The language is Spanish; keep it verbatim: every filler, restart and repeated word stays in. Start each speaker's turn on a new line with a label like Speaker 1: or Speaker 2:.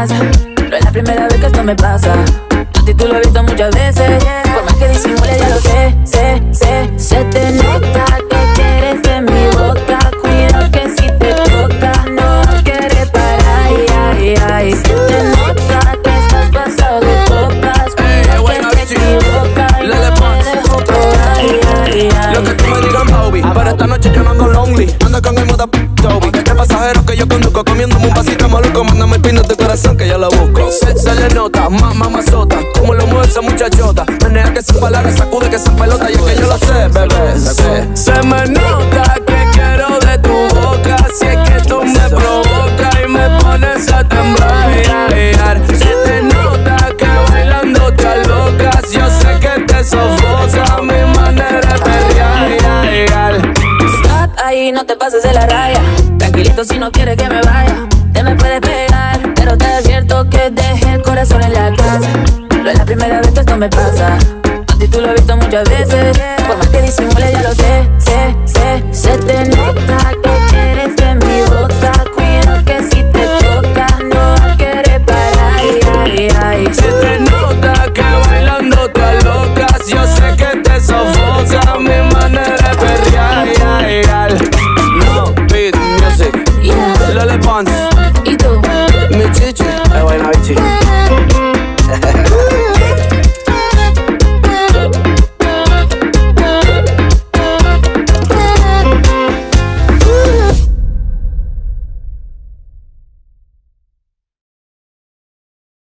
Speaker 1: casa. No es la primera vez que esto me pasa. A ti tú lo he visto muchas veces, yeah. Por más que disimule ya lo sé, sé, sé. Se te nota que quieres de mi boca. Cuidado que si te toca no quieres parar, ay, ay, ay. Se te nota que estás pasado de copas. Cuidado que te equivocas y
Speaker 2: Lele
Speaker 1: no
Speaker 2: Pons.
Speaker 1: te dejo probar, ay, ay, ay.
Speaker 2: Lo que tú me digas, Bobby, pero esta noche yo no ando lonely. Ando con el moda Toby. De pasajero que yo conduzco, comiéndome un vasito maluco. Mándame el pin de tu corazón que yo lo busco. Se, se le nota, mamá mamazota, como lo mueve esa muchachota. Menea que sin palabras, sacude que sin pelota. Y es que yo lo sé, bebé, sé. Se me nota que quiero de tu boca. Si es que tú me provocas y me pones a temblar. Se te nota que bailando te alocas. Yo sé que te sofoca mi manera de perrear.
Speaker 1: Stop ahí, no te pases de la raya. Tranquilito si no quieres que me vaya. Te me puedes pegar, pero te advierto que dejé el corazón en la casa. No es la primera vez que esto me pasa. A ti tú lo he visto muchas veces. Por más que disimule ya lo sé, sé, sé. Se te nota que quieres de mi boca. Cuidado que si te toca no quieres parar, ay, ay, ay.
Speaker 2: Se te